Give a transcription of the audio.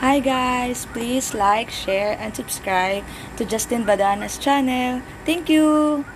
Hi guys, please like, share, and subscribe to Justin Badana's channel. Thank you!